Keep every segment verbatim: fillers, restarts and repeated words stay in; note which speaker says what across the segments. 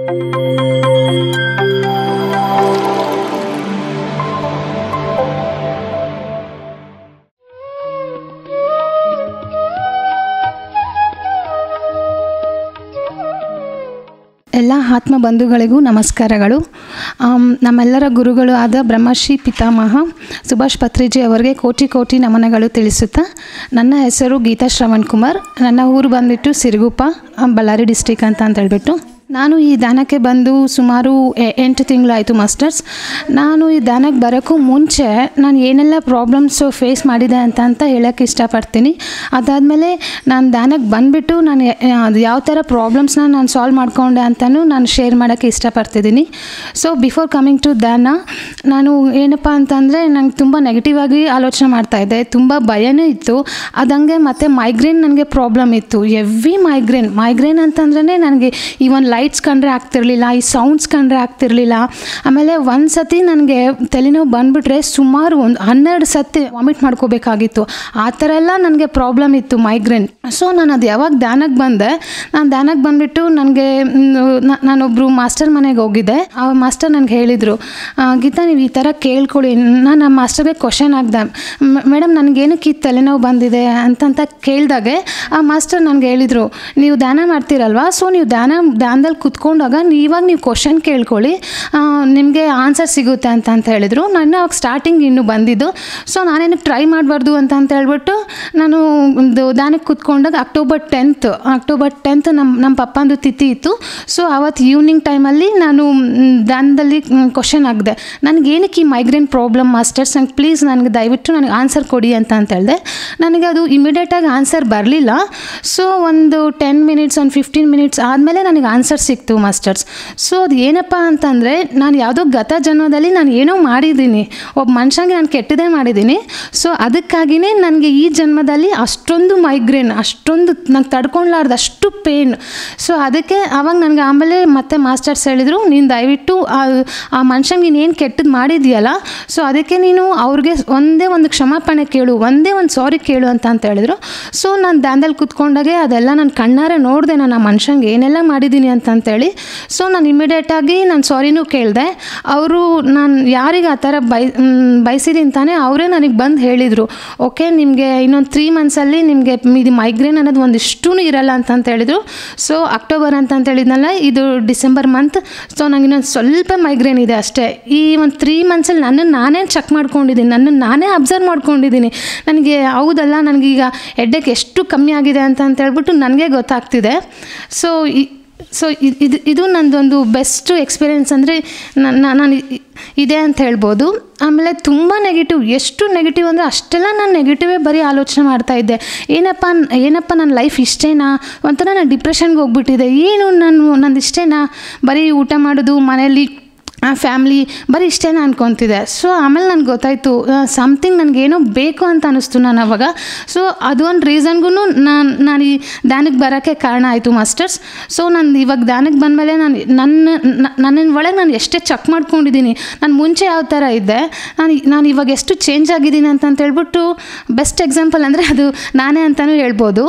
Speaker 1: ಎಲ್ಲ ಆತ್ಮ ಬಂಧುಗಳಿಗೂ ನಮಸ್ಕಾರಗಳು. ನಮ್ಮೆಲ್ಲರ ಗುರುಗಳು ಆದ ಬ್ರಹ್ಮಶ್ರೀ ಪಿತಾಮಹ ಸುಭಾಷ್ ಪತ್ರಿಜಿ ಅವರಿಗೆ ಕೋಟಿ ಕೋಟಿ ನಮನಗಳು ತಿಳಿಸುತ್ತಾ, ನನ್ನ ಹೆಸರು ಗೀತಾ ಶ್ರವಣ್ ಕುಮಾರ್. ನನ್ನ ಊರು ಬಂದುಬಿಟ್ಟು ಸಿರುಗುಪ್ಪ, ಬಳ್ಳಾರಿ ಡಿಸ್ಟಿಕ್ ಅಂತ ಅಂತ ಹೇಳ್ಬಿಟ್ಟು. ನಾನು ಈ ಧ್ಯಾನಕ್ಕೆ ಬಂದು ಸುಮಾರು ಎಂಟು ತಿಂಗಳಾಯಿತು ಮಾಸ್ಟರ್ಸ್. ನಾನು ಈ ಧ್ಯಾನಕ್ಕೆ ಬರೋಕ್ಕೂ ಮುಂಚೆ ನಾನು ಏನೆಲ್ಲ ಪ್ರಾಬ್ಲಮ್ಸು ಫೇಸ್ ಮಾಡಿದೆ ಅಂತ ಅಂತ ಹೇಳೋಕ್ಕೆ ಇಷ್ಟಪಡ್ತೀನಿ. ಅದಾದಮೇಲೆ ನಾನು ಧ್ಯಾನಕ್ಕೆ ಬಂದುಬಿಟ್ಟು ನಾನು ಅದು ಯಾವ ಥರ ಪ್ರಾಬ್ಲಮ್ಸ್ನ ನಾನು ಸಾಲ್ವ್ ಮಾಡಿಕೊಂಡೆ ಅಂತಲೂ ನಾನು ಶೇರ್ ಮಾಡೋಕ್ಕೆ ಇಷ್ಟಪಡ್ತಿದ್ದೀನಿ. So before coming to dhyana, ನಾನು ಏನಪ್ಪ ಅಂತಂದರೆ ನಂಗೆ ತುಂಬ ನೆಗೆಟಿವ್ ಆಗಿ ಆಲೋಚನೆ ಮಾಡ್ತಾಯಿದ್ದೆ, ತುಂಬ ಭಯನೂ ಇತ್ತು. ಅದಂಗೆ ಮತ್ತು ಮೈಗ್ರೇನ್ ನನಗೆ ಪ್ರಾಬ್ಲಮ್ ಇತ್ತು, ಎವ್ವಿ ಮೈಗ್ರೇನ್ ಮೈಗ್ರೇನ್ ಅಂತಂದ್ರೆ ನನಗೆ ಈವನ್ ಲೈಟ್ಸ್ ಕಂಡ್ರೆ ಆಗ್ತಿರಲಿಲ್ಲ, ಈ ಸೌಂಡ್ಸ್ ಕಂಡ್ರೆ ಆಗ್ತಿರಲಿಲ್ಲ. ಆಮೇಲೆ ಒಂದು ಸತಿ ನನಗೆ ತಲೆನೋವು ಬಂದುಬಿಟ್ರೆ ಸುಮಾರು ಒಂದು ಹನ್ನೆರಡು ಸತಿ ವಾಮಿಟ್ ಮಾಡ್ಕೋಬೇಕಾಗಿತ್ತು. ಆ ಥರ ಎಲ್ಲ ನನಗೆ ಪ್ರಾಬ್ಲಮ್ ಇತ್ತು ಮೈಗ್ರೇನ್. ಸೊ ನಾನು ಅದು ಯಾವಾಗ ಧ್ಯಾನಕ್ಕೆ ಬಂದೆ, ನಾನು ಧ್ಯಾನಕ್ಕೆ ಬಂದುಬಿಟ್ಟು ನನಗೆ ನಾನೊಬ್ಬರು ಮಾಸ್ಟರ್ ಮನೆಗೆ ಹೋಗಿದ್ದೆ. ಆ ಮಾಸ್ಟರ್ ನನಗೆ ಹೇಳಿದರು, ಗೀತಾ ನೀವು ಈ ಥರ ಕೇಳ್ಕೊಳ್ಳಿ. ನಾನು ಆ ಮಾಸ್ಟರ್ಗೆ ಕ್ವಶನ್ ಆಗ್ದೆ, ಮೇಡಮ್ ನನಗೇನಕ್ಕೆ ಈ ತಲೆನೋವು ಬಂದಿದೆ ಅಂತಂತ ಕೇಳಿದಾಗೆ ಆ ಮಾಸ್ಟರ್ ನನಗೆ ಹೇಳಿದರು, ನೀವು ಧ್ಯಾನ ಮಾಡ್ತೀರಲ್ವ, ಸೊ ನೀವು ಧ್ಯಾನ ಧ್ಯಾನದಲ್ಲಿ ಕುತ್ಕೊಂಡಾಗ ಇವಾಗ ನೀವು ಕ್ವಶನ್ ಕೇಳ್ಕೊಳ್ಳಿ, ನಿಮಗೆ ಆನ್ಸರ್ ಸಿಗುತ್ತೆ ಅಂತ ಅಂತ ಹೇಳಿದರು. ನಾನು ಅವಾಗ ಸ್ಟಾರ್ಟಿಂಗ್ ಇನ್ನೂ ಬಂದಿದ್ದು. ಸೊ ನಾನೇನಕ್ಕೆ ಟ್ರೈ ಮಾಡಬಾರ್ದು ಅಂತ ಅಂತ ಹೇಳ್ಬಿಟ್ಟು ನಾನು ಒಂದು ಧ್ಯಾನಕ್ಕೆ ಕುತ್ಕೊಂಡಾಗ ಅಕ್ಟೋಬರ್ ಟೆಂತ್ ಅಕ್ಟೋಬರ್ ಟೆಂತ್ ನಮ್ಮ ನಮ್ಮ ಪಪ್ಪಂದು ತಿಥಿ ಇತ್ತು. ಸೊ ಆವತ್ತು ಈವ್ನಿಂಗ್ ಟೈಮಲ್ಲಿ ನಾನು ಧ್ಯಾನದಲ್ಲಿ ಕ್ವಶನ್ ಹಾಕಿದೆ, ನನಗೇನಕ್ಕೆ ಈ ಮೈಗ್ರೇನ್ ಪ್ರಾಬ್ಲಮ್ ಮಾಸ್ಟರ್ಸ್, ನಂಗೆ ಪ್ಲೀಸ್ ನನಗೆ ದಯವಿಟ್ಟು ನನಗೆ ಆನ್ಸರ್ ಕೊಡಿ ಅಂತ ಅಂತ ಹೇಳಿದೆ. ನನಗೆ ಅದು ಇಮಿಡಿಯೇಟಾಗಿ ಆನ್ಸರ್ ಬರಲಿಲ್ಲ. ಸೊ ಒಂದು ಟೆನ್ ಮಿನಿಟ್ಸ್ ಒಂದು ಫಿಫ್ಟೀನ್ ಮಿನಿಟ್ಸ್ ಆದಮೇಲೆ ನನಗೆ ಆನ್ಸರ್ ಸಿಕ್ತು ಮಾಸ್ಟರ್ಸ್. ಸೊ ಅದು ಏನಪ್ಪ ಅಂತಂದರೆ, ನಾನು ಯಾವುದೋ ಗತ ಜನ್ಮದಲ್ಲಿ ನಾನು ಏನೋ ಮಾಡಿದ್ದೀನಿ, ಒಬ್ಬ ಮನುಷ್ಯನಿಗೆ ನಾನು ಕೆಟ್ಟದೇ ಮಾಡಿದ್ದೀನಿ. ಸೊ ಅದಕ್ಕಾಗಿಯೇ ನನಗೆ ಈ ಜನ್ಮದಲ್ಲಿ ಅಷ್ಟೊಂದು ಮೈಗ್ರೇನ್, ಅಷ್ಟೊಂದು ನಂಗೆ ತಡ್ಕೊಳ್ಳಾರ್ದು ಅಷ್ಟು ಪೇನ್. ಸೊ ಅದಕ್ಕೆ ಆವಾಗ ನನಗೆ ಆಮೇಲೆ ಮತ್ತೆ ಮಾಸ್ಟರ್ಸ್ ಹೇಳಿದರು, ನೀನು ದಯವಿಟ್ಟು ಆ ಆ ಮನುಷ್ಯನಿಗೆ ನೀನೇನು ಕೆಟ್ಟದ್ದು ಮಾಡಿದೆಯಲ್ಲ, ಸೊ ಅದಕ್ಕೆ ನೀನು ಅವ್ರಿಗೆ ಒಂದೇ ಒಂದು ಕ್ಷಮಾಪಣೆ ಕೇಳು, ಒಂದೇ ಒಂದು ಸಾರಿ ಕೇಳು ಅಂತ ಅಂತ ಹೇಳಿದ್ರು. ಸೊ ನಾನು ಧ್ಯಾನದಲ್ಲಿ ಕೂತ್ಕೊಂಡಾಗೆ ಅದೆಲ್ಲ ನಾನು ಕಣ್ಣಾರೆ ನೋಡಿದೆ, ನಾನು ಆ ಮನುಷ್ಯನಿಗೆ ಏನೆಲ್ಲ ಮಾಡಿದ್ದೀನಿ ಅಂತ ಅಂತೇಳಿ. ಸೊ ನಾನು ಇಮಿಡಿಯೇಟಾಗಿ ನಾನು ಸಾರಿನೂ ಕೇಳಿದೆ. ಅವರು ನಾನು ಯಾರಿಗೆ ಆ ಥರ ಬೈ ಬಯಸಿದ್ದೀನಿ ತಾನೇ ಅವರೇ ನನಗೆ ಬಂದು ಹೇಳಿದರು, ಓಕೆ ನಿಮಗೆ ಇನ್ನೊಂದು ತ್ರೀ ಮಂತ್ಸಲ್ಲಿ ನಿಮಗೆ ಇದು ಮೈಗ್ರೇನ್ ಅನ್ನೋದು ಒಂದಿಷ್ಟೂ ಇರಲ್ಲ ಅಂತಂತ ಹೇಳಿದರು. ಸೊ ಅಕ್ಟೋಬರ್ ಅಂತಂತ ಹೇಳಿದ್ನಲ್ಲ, ಇದು ಡಿಸೆಂಬರ್ ಮಂತ್. ಸೊ ನಂಗೆ ಇನ್ನೊಂದು ಸ್ವಲ್ಪ ಮೈಗ್ರೇನ್ ಇದೆ ಅಷ್ಟೇ. ಈ ಒಂದು ತ್ರೀ ಮಂತ್ಸಲ್ಲಿ ನನ್ನನ್ನು ನಾನೇ ಚೆಕ್ ಮಾಡ್ಕೊಂಡಿದ್ದೀನಿ, ನನ್ನನ್ನು ನಾನೇ ಅಬ್ಸರ್ವ್ ಮಾಡ್ಕೊಂಡಿದ್ದೀನಿ. ನನಗೆ ಹೌದಲ್ಲ, ನನಗೀಗ ಹೆಡ್ಡೇಕ್ ಎಷ್ಟು ಕಮ್ಮಿ ಆಗಿದೆ ಅಂತ ಅಂತ ಹೇಳ್ಬಿಟ್ಟು ನನಗೆ ಗೊತ್ತಾಗ್ತಿದೆ. ಸೊ ಸೊ ಇದು ಇದು ನನ್ನದೊಂದು ಬೆಸ್ಟ್ ಎಕ್ಸ್ಪೀರಿಯೆನ್ಸ್ ಅಂದರೆ ನಾನು ಇದೆ ಅಂತ ಹೇಳ್ಬೋದು. ಆಮೇಲೆ ತುಂಬ ನೆಗೆಟಿವ್, ಎಷ್ಟು ನೆಗೆಟಿವ್ ಅಂದರೆ ಅಷ್ಟೆಲ್ಲ ನಾನು ನೆಗೆಟಿವೇ ಬರೀ ಆಲೋಚನೆ ಮಾಡ್ತಾಯಿದ್ದೆ. ಏನಪ್ಪ ಏನಪ್ಪ ನನ್ನ ಲೈಫ್ ಇಷ್ಟೇನಾ, ಒಂಥರ ನಾನು ಡಿಪ್ರೆಷನ್ಗೆ ಹೋಗ್ಬಿಟ್ಟಿದ್ದೆ. ಏನು ನಾನು ನಂದು ಇಷ್ಟೇನಾ, ಬರೀ ಊಟ ಮಾಡೋದು ಮನೇಲಿ ಆ ಫ್ಯಾಮ್ಲಿ ಬರೀ ಇಷ್ಟೇನ ಅನ್ಕೊತಿದ್ದೆ. ಸೊ ಆಮೇಲೆ ನನಗೆ ಗೊತ್ತಾಯಿತು ಸಮಥಿಂಗ್ ನನಗೇನೋ ಬೇಕು ಅಂತ ಅನ್ನಿಸ್ತು ನಾನು ಅವಾಗ. ಸೊ ಅದು ಒಂದು ರೀಸನ್ಗೂ ನಾನು ನಾನು ಈ ಧ್ಯಾನಕ್ಕೆ ಬರೋಕ್ಕೆ ಕಾರಣ ಆಯಿತು ಮಾಸ್ಟರ್ಸ್. ಸೊ ನಾನು ಇವಾಗ ಧ್ಯಾನಕ್ಕೆ ಬಂದಮೇಲೆ ನಾನು ನನ್ನ ನನ್ನ ಒಳಗೆ ನಾನು ಎಷ್ಟೇ ಚೆಕ್ ಮಾಡ್ಕೊಂಡಿದ್ದೀನಿ, ನಾನು ಮುಂಚೆ ಯಾವ ಥರ ಇದ್ದೆ, ನಾನು ನಾನು ಇವಾಗ ಎಷ್ಟು ಚೇಂಜ್ ಆಗಿದ್ದೀನಿ ಅಂತಂತ ಹೇಳ್ಬಿಟ್ಟು ಬೆಸ್ಟ್ ಎಕ್ಸಾಂಪಲ್ ಅಂದರೆ ಅದು ನಾನೇ ಅಂತಲೂ ಹೇಳ್ಬೋದು.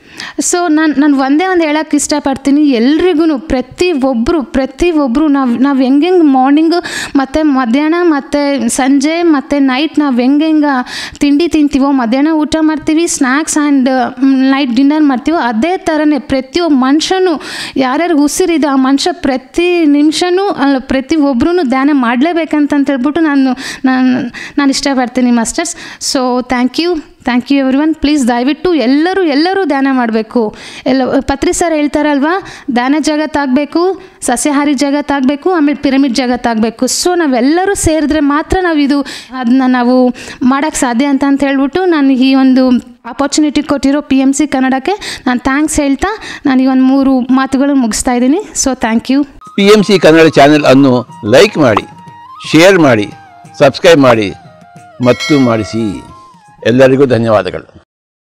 Speaker 1: ಸೊ ನಾನು ನಾನು ಒಂದೇ ಒಂದು ಹೇಳೋಕ್ಕೆ ಇಷ್ಟಪಡ್ತೀನಿ ಎಲ್ರಿಗೂ, ಪ್ರತಿ ಒಬ್ಬರು ಪ್ರತಿ ಒಬ್ಬರು ನಾವು ನಾವು ಹೆಂಗೆ ಹೆಂಗೆ ಮಾರ್ನಿಂಗು ಮತ್ತು ಮಧ್ಯಾಹ್ನ ಮತ್ತು ಸಂಜೆ ಮತ್ತು ನೈಟ್ ನಾವು ಹೆಂಗೆ ಹೆಂಗೆ ತಿಂಡಿ ತಿಂತೀವೋ, ಮಧ್ಯಾಹ್ನ ಊಟ ಮಾಡ್ತೀವಿ, ಸ್ನ್ಯಾಕ್ಸ್ ಆ್ಯಂಡ್ ನೈಟ್ ಡಿನ್ನರ್ ಮಾಡ್ತೀವೋ, ಅದೇ ಥರನೇ ಪ್ರತಿಯೊಬ್ಬ ಮನುಷ್ಯನೂ ಯಾರ್ಯಾರು ಉಸಿರಿದೆ ಆ ಮನುಷ್ಯ ಪ್ರತಿ ನಿಮಿಷವೂ ಅಲ್ಲ ಪ್ರತಿ ಒಬ್ಬರೂ ಧ್ಯಾನ ಮಾಡಲೇಬೇಕಂತಂತ ಹೇಳ್ಬಿಟ್ಟು ನಾನು ನಾನು ನಾನು ಇಷ್ಟಪಡ್ತೀನಿ masters. So thank you thank you everyone. Please ದಯವಿಟ್ಟು ಎಲ್ಲರೂ ಎಲ್ಲರೂ ಧ್ಯಾನ ಮಾಡಬೇಕು. ಎಲ್ಲ ಪತ್ರಿ ಸರ್ ಹೇಳ್ತಾರಲ್ವ, ಧ್ಯಾನ ಜಗತ್ತಾಗಬೇಕು, ಸಸ್ಯಾಹಾರಿ ಜಗತ್ತಾಗಬೇಕು, ಆಮೇಲೆ ಪಿರಮಿಡ್ ಜಗತ್ತಾಗಬೇಕು. ಸೊ ನಾವೆಲ್ಲರೂ ಸೇರಿದ್ರೆ ಮಾತ್ರ ನಾವು ಇದು ಅದನ್ನ ನಾವು ಮಾಡೋಕ್ಕೆ ಸಾಧ್ಯ ಅಂತ ಅಂತ ಹೇಳ್ಬಿಟ್ಟು ನಾನು ಈ ಒಂದು ಆಪರ್ಚುನಿಟಿ ಕೊಟ್ಟಿರೋ ಪಿ ಎಮ್ ಸಿ ಕನ್ನಡಕ್ಕೆ ನಾನು ಥ್ಯಾಂಕ್ಸ್ ಹೇಳ್ತಾ ನಾನು ಈ ಒಂದು ಮೂರು ಮಾತುಗಳು ಮುಗಿಸ್ತಾ ಇದ್ದೀನಿ. So thank you.
Speaker 2: P M C Kannada channel ಅನ್ನು ಲೈಕ್ ಮಾಡಿ, ಶೇರ್ ಮಾಡಿ, ಸಬ್ಸ್ಕ್ರೈಬ್ ಮಾಡಿ ಮತ್ತು ಮಾಡಿಸಿ. ಎಲ್ಲರಿಗೂ ಧನ್ಯವಾದಗಳು.